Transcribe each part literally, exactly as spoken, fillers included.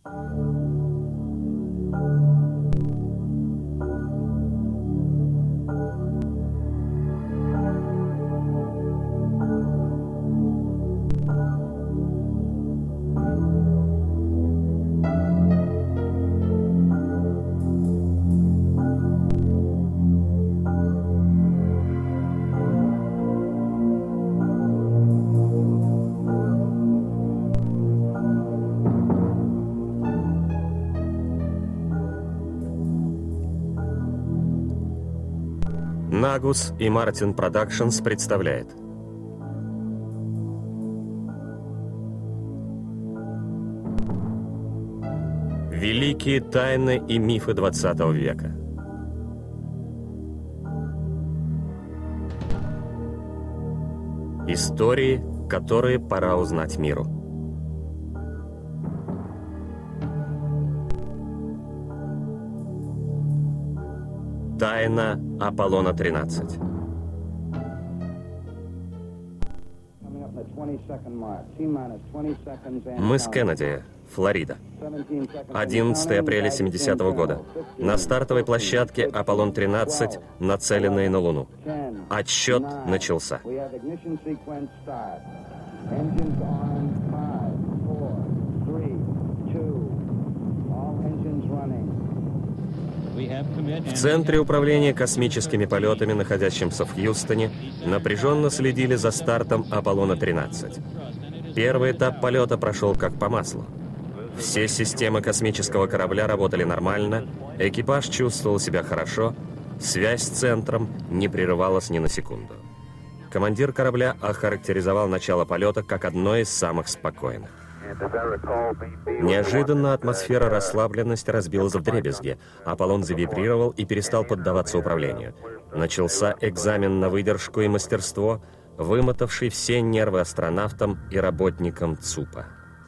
Nagus и Martin Productions представляет. Великие тайны и мифы двадцатого века. Истории, которые пора узнать миру. Тайна Аполлона тринадцать. Мыс Кеннеди, Флорида. одиннадцатое апреля семидесятого года. На стартовой площадке Аполлон тринадцать, нацеленный на Луну. Отсчет начался. В Центре управления космическими полетами, находящемся в Хьюстоне, напряженно следили за стартом Аполлона тринадцать. Первый этап полета прошел как по маслу. Все системы космического корабля работали нормально, экипаж чувствовал себя хорошо, связь с центром не прерывалась ни на секунду. Командир корабля охарактеризовал начало полета как одно из самых спокойных. Неожиданно атмосфера расслабленности разбилась вдребезги. Аполлон завибрировал и перестал поддаваться управлению. Начался экзамен на выдержку и мастерство, вымотавший все нервы астронавтам и работникам ЦУПа.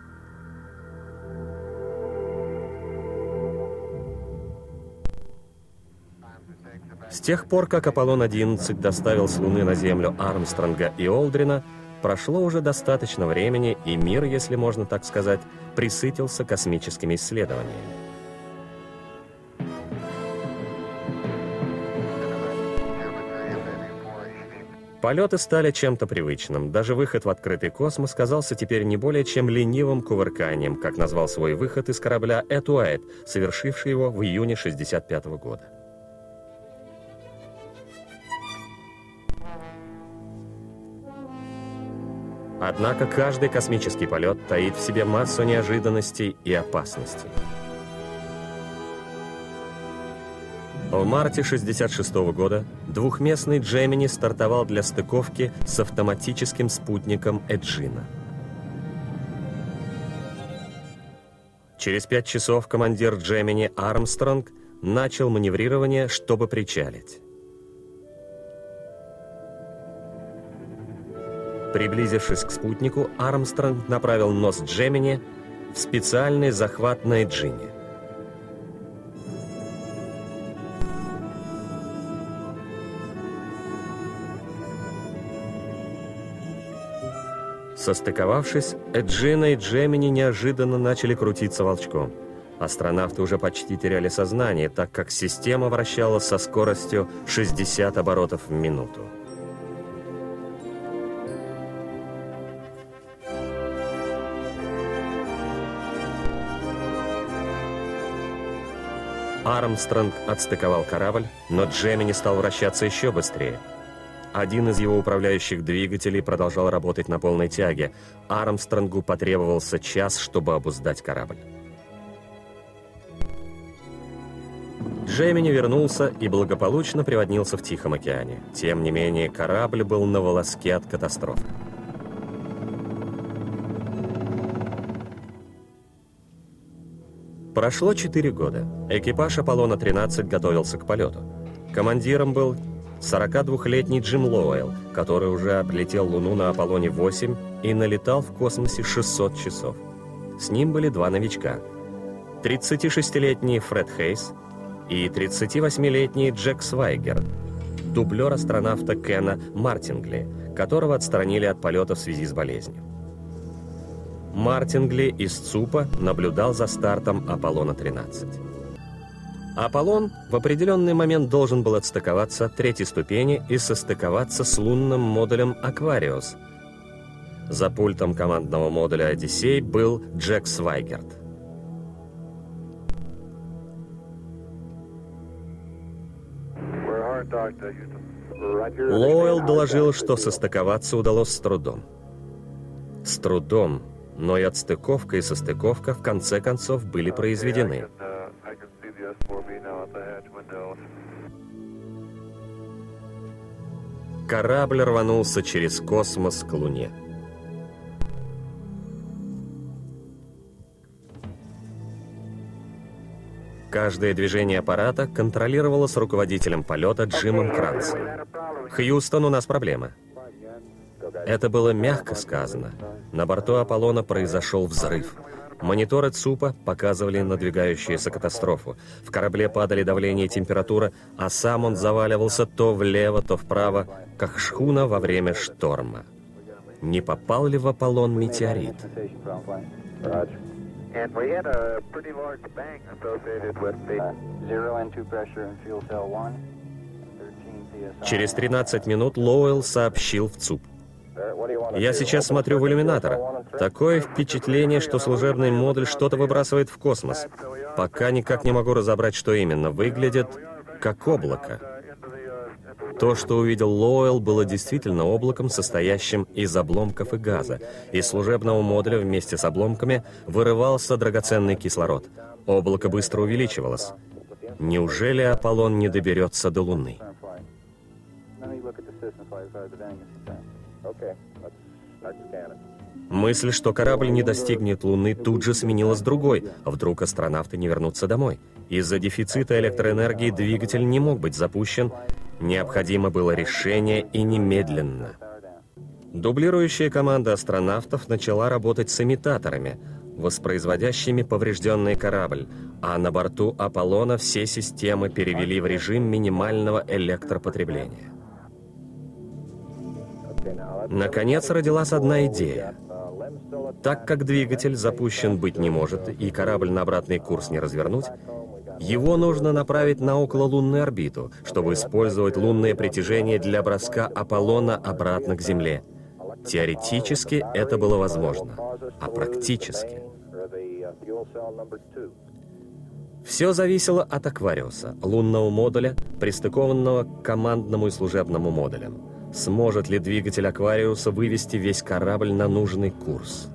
С тех пор, как Аполлон одиннадцать доставил с Луны на Землю Армстронга и Олдрина, прошло уже достаточно времени, и мир, если можно так сказать, присытился космическими исследованиями. Полеты стали чем-то привычным. Даже выход в открытый космос казался теперь не более чем ленивым кувырканием, как назвал свой выход из корабля Эд Уайт, совершивший его в июне шестьдесят пятого года. Однако каждый космический полет таит в себе массу неожиданностей и опасностей. В марте шестьдесят шестого года двухместный Джемини стартовал для стыковки с автоматическим спутником Эджина. Через пять часов командир Джемини Армстронг начал маневрирование, чтобы причалить. Приблизившись к спутнику, Армстронг направил нос Джемини в специальный захват на Эджине. Состыковавшись, Эджина и Джемини неожиданно начали крутиться волчком. Астронавты уже почти теряли сознание, так как система вращалась со скоростью шестьдесят оборотов в минуту. Армстронг отстыковал корабль, но Джемини стал вращаться еще быстрее. Один из его управляющих двигателей продолжал работать на полной тяге. Армстронгу потребовался час, чтобы обуздать корабль. Джемини вернулся и благополучно приводнился в Тихом океане. Тем не менее, корабль был на волоске от катастрофы. Прошло четыре года. Экипаж Аполлона тринадцать готовился к полету. Командиром был сорокадвухлетний Джим Лоуэлл, который уже облетел Луну на Аполлоне восемь и налетал в космосе шестьсот часов. С ним были два новичка. тридцатишестилетний Фред Хейс и тридцативосьмилетний Джек Свайгер, дублер астронавта Кена Мартингли, которого отстранили от полета в связи с болезнью. Мартингли из ЦУПа наблюдал за стартом Аполлона тринадцать. Аполлон в определенный момент должен был отстыковаться от третьей ступени и состыковаться с лунным модулем «Аквариус». За пультом командного модуля «Одиссей» был Джек Свайгерт. Лоуэлл доложил, что состыковаться удалось с трудом. С трудом, но и отстыковка и состыковка в конце концов были произведены. Корабль рванулся через космос к Луне. Каждое движение аппарата контролировалось руководителем полета Джимом Кранцем. «Хьюстон, у нас проблема». Это было мягко сказано. На борту Аполлона произошел взрыв. Мониторы ЦУПа показывали надвигающуюся катастрофу. В корабле падали давление и температура, а сам он заваливался то влево, то вправо, как шхуна во время шторма. Не попал ли в Аполлон метеорит? Через тринадцать минут Лоуэлл сообщил в ЦУП. «Я сейчас смотрю в иллюминатор. Такое впечатление, что служебный модуль что-то выбрасывает в космос. Пока никак не могу разобрать, что именно. Выглядит как облако». То, что увидел Лоуэлл, было действительно облаком, состоящим из обломков и газа. Из служебного модуля вместе с обломками вырывался драгоценный кислород. Облако быстро увеличивалось. Неужели Аполлон не доберется до Луны? Мысль, что корабль не достигнет Луны, тут же сменилась другой. Вдруг астронавты не вернутся домой. Из-за дефицита электроэнергии двигатель не мог быть запущен. Необходимо было решение, и немедленно. Дублирующая команда астронавтов начала работать с имитаторами, воспроизводящими поврежденный корабль, а на борту Аполлона все системы перевели в режим минимального электропотребления. Наконец родилась одна идея. Так как двигатель запущен быть не может и корабль на обратный курс не развернуть, его нужно направить на окололунную орбиту, чтобы использовать лунное притяжение для броска Аполлона обратно к Земле. Теоретически это было возможно, а практически... Все зависело от Аквариуса, лунного модуля, пристыкованного к командному и служебному модулям. Сможет ли двигатель Аквариуса вывести весь корабль на нужный курс?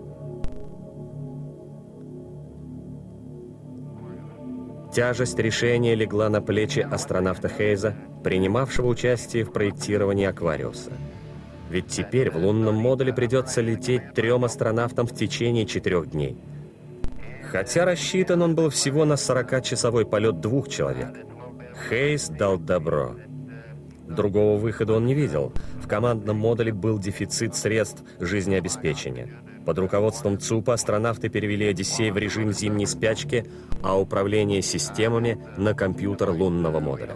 Тяжесть решения легла на плечи астронавта Хейза, принимавшего участие в проектировании Аквариуса. Ведь теперь в лунном модуле придется лететь трем астронавтам в течение четырех дней. Хотя рассчитан он был всего на сорокачасовой полет двух человек. Хейз дал добро. Другого выхода он не видел. В командном модуле был дефицит средств жизнеобеспечения. Под руководством ЦУПа астронавты перевели «Одиссей» в режим зимней спячки, а управление системами на компьютер лунного модуля.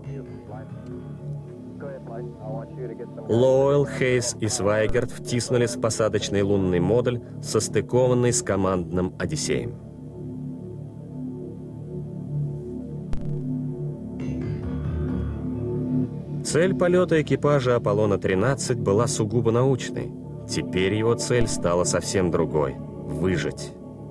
Лоуэлл, Хейз и Свайгерт втиснулись в посадочный лунный модуль, состыкованный с командным «Одиссеем». Цель полета экипажа Аполлона тринадцать была сугубо научной. Теперь его цель стала совсем другой – выжить.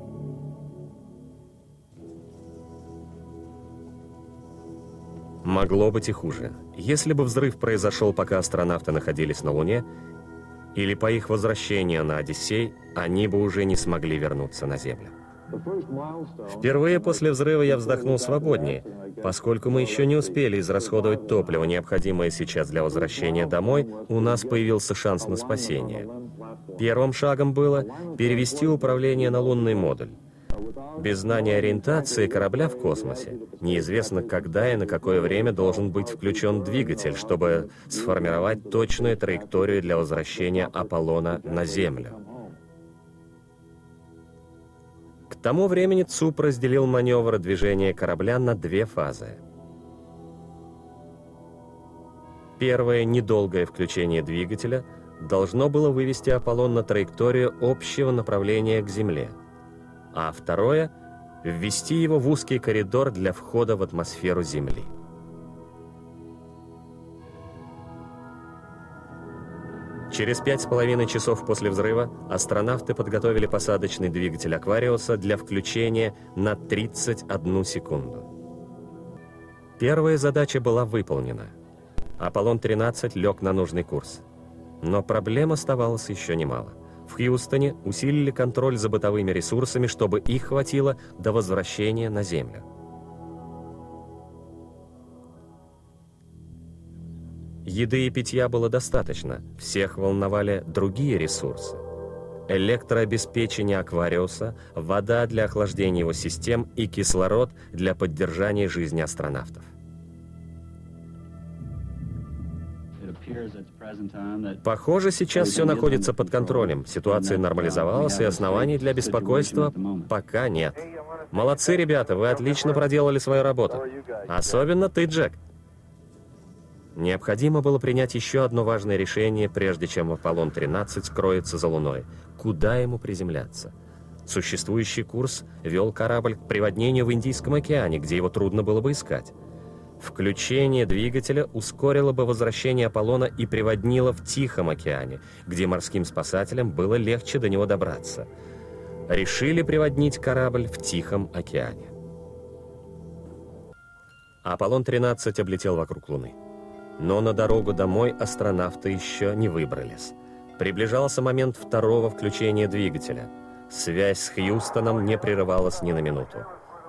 Могло быть и хуже. Если бы взрыв произошел, пока астронавты находились на Луне, или по их возвращению на Одиссей, они бы уже не смогли вернуться на Землю. Впервые после взрыва я вздохнул свободнее, поскольку мы еще не успели израсходовать топливо, необходимое сейчас для возвращения домой, у нас появился шанс на спасение. Первым шагом было перевести управление на лунный модуль. Без знания ориентации корабля в космосе неизвестно, когда и на какое время должен быть включен двигатель, чтобы сформировать точную траекторию для возвращения Аполлона на Землю. К тому времени ЦУП разделил маневр движения корабля на две фазы. Первое – недолгое включение двигателя, должно было вывести Аполлон на траекторию общего направления к Земле, а второе — ввести его в узкий коридор для входа в атмосферу Земли. Через пять с половиной часов после взрыва астронавты подготовили посадочный двигатель Аквариуса для включения на тридцать одну секунду. Первая задача была выполнена. Аполлон тринадцать лег на нужный курс. Но проблем оставалось еще немало. В Хьюстоне усилили контроль за бытовыми ресурсами, чтобы их хватило до возвращения на Землю. Еды и питья было достаточно, всех волновали другие ресурсы. Электрообеспечение Аквариуса, вода для охлаждения его систем и кислород для поддержания жизни астронавтов. Похоже, сейчас все находится под контролем, ситуация нормализовалась, и оснований для беспокойства пока нет. Молодцы, ребята, вы отлично проделали свою работу. Особенно ты, Джек. Необходимо было принять еще одно важное решение, прежде чем Аполлон тринадцать скроется за Луной. Куда ему приземляться? Существующий курс вел корабль к приводнению в Индийском океане, где его трудно было бы искать. Включение двигателя ускорило бы возвращение Аполлона и приводнило в Тихом океане, где морским спасателям было легче до него добраться. Решили приводнить корабль в Тихом океане. Аполлон тринадцать облетел вокруг Луны. Но на дорогу домой астронавты еще не выбрались. Приближался момент второго включения двигателя. Связь с Хьюстоном не прерывалась ни на минуту.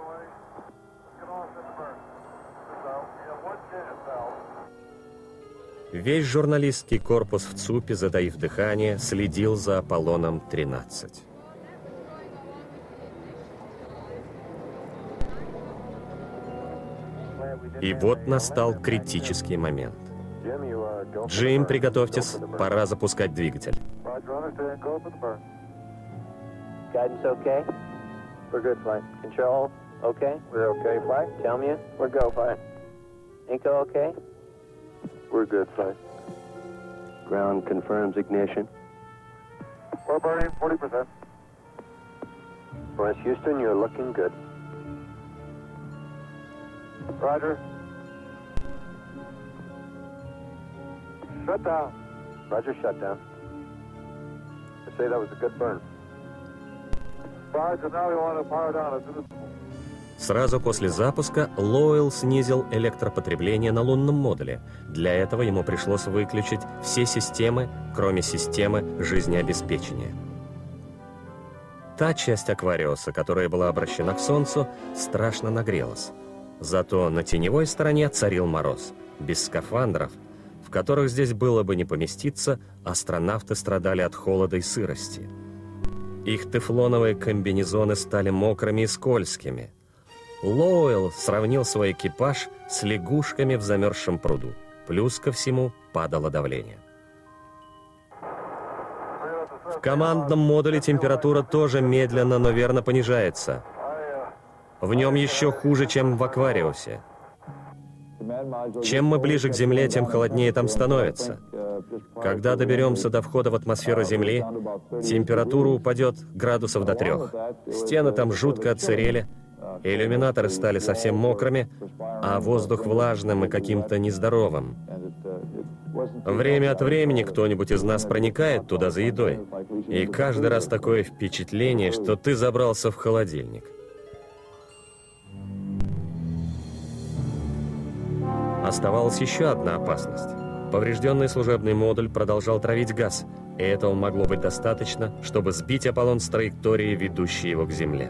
Весь журналистский корпус в ЦУПе, затаив дыхание, следил за Аполлоном тринадцать. И вот настал критический момент. Джим, приготовьтесь, пора запускать двигатель. Houston, you're looking good. Roger. Shut down. Roger, shut down. I say that was a good burn. Roger, now we want to power down. Сразу после запуска Лоуэлл снизил электропотребление на лунном модуле. Для этого ему пришлось выключить все системы, кроме системы жизнеобеспечения. Та часть Аквариуса, которая была обращена к Солнцу, страшно нагрелась. Зато на теневой стороне царил мороз. Без скафандров, в которых здесь было бы не поместиться, астронавты страдали от холода и сырости. Их тефлоновые комбинезоны стали мокрыми и скользкими. Лоуэлл сравнил свой экипаж с лягушками в замерзшем пруду. Плюс ко всему падало давление. В командном модуле температура тоже медленно, но верно понижается. В нем еще хуже, чем в Аквариусе. Чем мы ближе к Земле, тем холоднее там становится. Когда доберемся до входа в атмосферу Земли, температура упадет градусов до трех. Стены там жутко отсырели, иллюминаторы стали совсем мокрыми, а воздух влажным и каким-то нездоровым. Время от времени кто-нибудь из нас проникает туда за едой, и каждый раз такое впечатление, что ты забрался в холодильник. Оставалась еще одна опасность. Поврежденный служебный модуль продолжал травить газ, и этого могло быть достаточно, чтобы сбить Аполлон с траектории, ведущей его к Земле.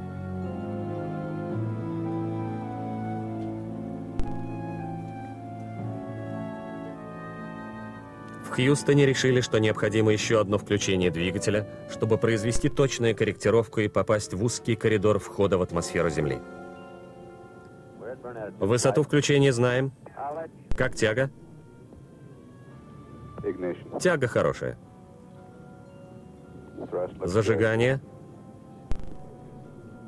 В Хьюстоне решили, что необходимо еще одно включение двигателя, чтобы произвести точную корректировку и попасть в узкий коридор входа в атмосферу Земли. Высоту включения знаем. Как тяга? Тяга хорошая. Зажигание.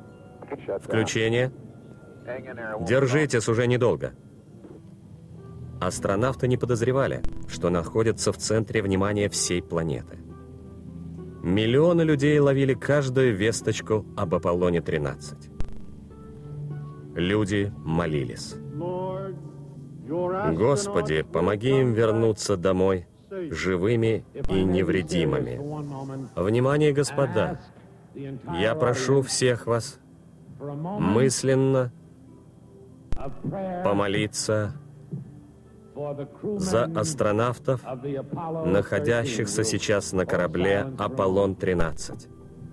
Включение. Держитесь, уже недолго. Астронавты не подозревали, что находятся в центре внимания всей планеты. Миллионы людей ловили каждую весточку об Аполлоне тринадцать. Люди молились. Господи, помоги им вернуться домой живыми и невредимыми. Внимание, господа! Я прошу всех вас мысленно помолиться за астронавтов, находящихся сейчас на корабле Аполлон тринадцать.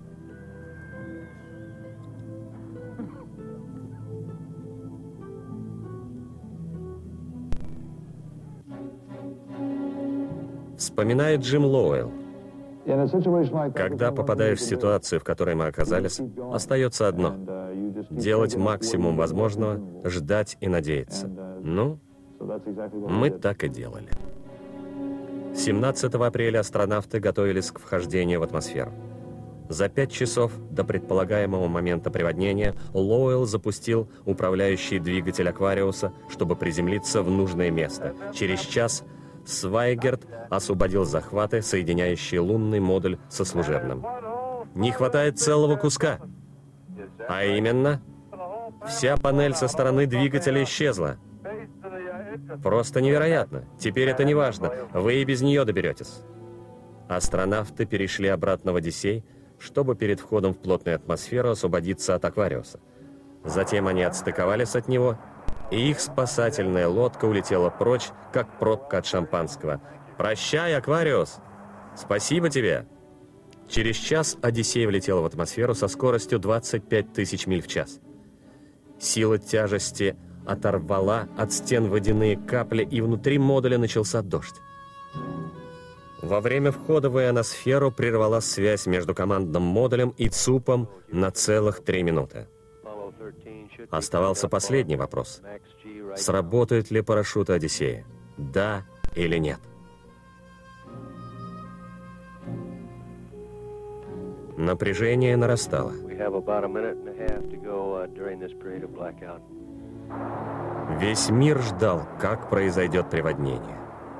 Вспоминает Джим Лоуэлл. Когда попадаешь в ситуацию, в которой мы оказались, остается одно — делать максимум возможного, ждать и надеяться. Ну, мы так и делали. семнадцатого апреля астронавты готовились к вхождению в атмосферу. За пять часов до предполагаемого момента приводнения Лоуэлл запустил управляющий двигатель Аквариуса, чтобы приземлиться в нужное место. Через час Свайгерт освободил захваты, соединяющие лунный модуль со служебным. Не хватает целого куска. А именно, вся панель со стороны двигателя исчезла. Просто невероятно. Теперь это не важно. Вы и без нее доберетесь. Астронавты перешли обратно в Одиссей, чтобы перед входом в плотную атмосферу освободиться от Аквариуса. Затем они отстыковались от него, и их спасательная лодка улетела прочь, как пробка от шампанского. «Прощай, Аквариус! Спасибо тебе!» Через час Одиссей влетел в атмосферу со скоростью двадцать пять тысяч миль в час. Сила тяжести оторвала от стен водяные капли, и внутри модуля начался дождь. Во время входа в ионосферу прервалась связь между командным модулем и ЦУПом на целых три минуты. Оставался последний вопрос. Сработают ли парашюты Одиссея? Да или нет? Напряжение нарастало. Весь мир ждал, как произойдет приводнение.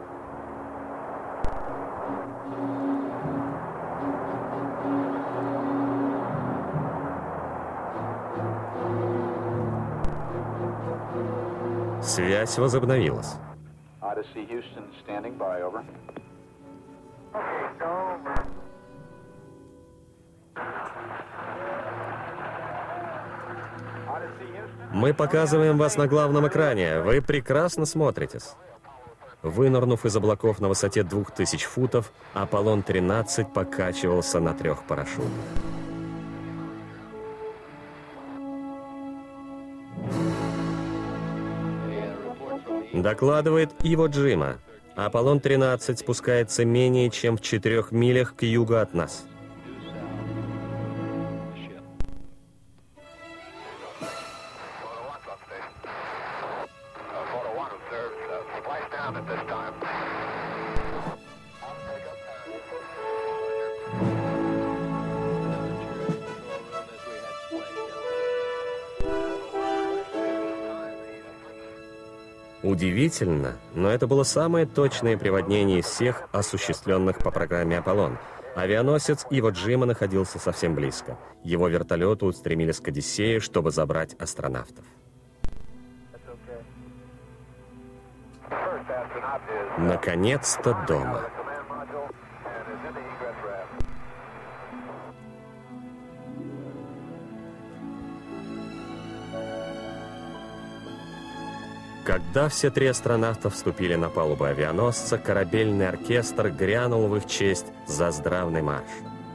Связь возобновилась. Odyssey Houston, standing by, over. Мы показываем вас на главном экране. Вы прекрасно смотритесь. Вынырнув из облаков на высоте двух тысяч футов, Аполлон тринадцать покачивался на трех парашютах. Докладывает Иво Джима. Аполлон тринадцать спускается менее чем в четырех милях к югу от нас. Удивительно, но это было самое точное приводнение из всех, осуществленных по программе «Аполлон». Авианосец Иво Джима находился совсем близко. Его вертолеты устремились к Одиссею, чтобы забрать астронавтов. Наконец-то дома. Когда все три астронавта вступили на палубу авианосца, корабельный оркестр грянул в их честь заздравный марш.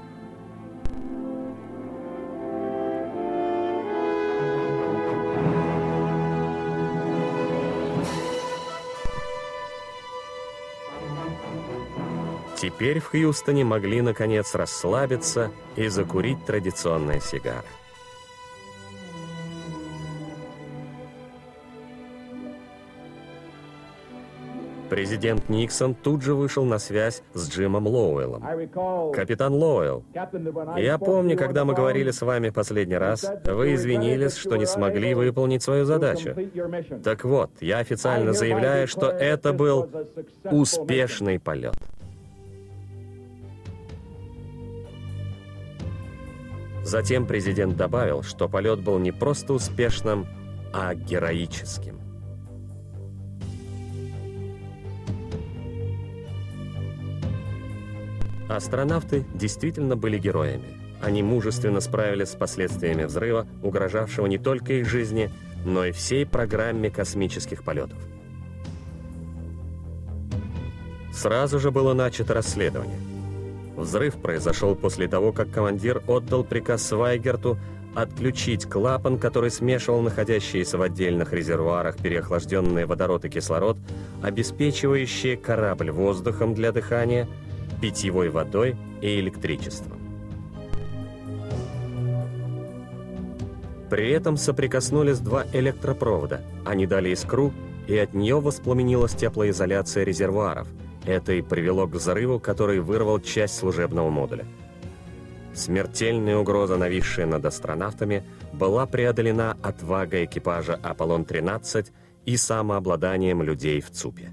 Теперь в Хьюстоне могли, наконец, расслабиться и закурить традиционные сигары. Президент Никсон тут же вышел на связь с Джимом Лоуэллом. «Капитан Лоуэлл, я помню, когда мы говорили с вами последний раз, вы извинились, что не смогли выполнить свою задачу. Так вот, я официально заявляю, что это был успешный полет». Затем президент добавил, что полет был не просто успешным, а героическим. Астронавты действительно были героями. Они мужественно справились с последствиями взрыва, угрожавшего не только их жизни, но и всей программе космических полетов. Сразу же было начато расследование. Взрыв произошел после того, как командир отдал приказ Свайгерту отключить клапан, который смешивал находящиеся в отдельных резервуарах переохлажденный водород и кислород, обеспечивающие корабль воздухом для дыхания, питьевой водой и электричеством. При этом соприкоснулись два электропровода. Они дали искру, и от нее воспламенилась теплоизоляция резервуаров. Это и привело к взрыву, который вырвал часть служебного модуля. Смертельная угроза, нависшая над астронавтами, была преодолена отвагой экипажа Аполлон тринадцать и самообладанием людей в ЦУПе.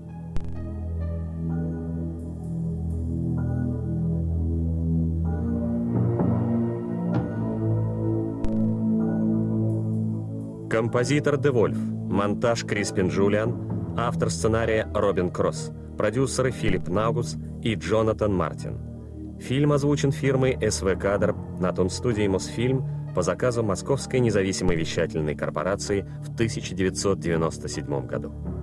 Композитор Де Вольф, монтаж Криспин Джулиан, автор сценария Робин Кросс, продюсеры Филипп Наугус и Джонатан Мартин. Фильм озвучен фирмой эс вэ Кадр на тонстудии Мосфильм по заказу Московской независимой вещательной корпорации в тысяча девятьсот девяносто седьмом году.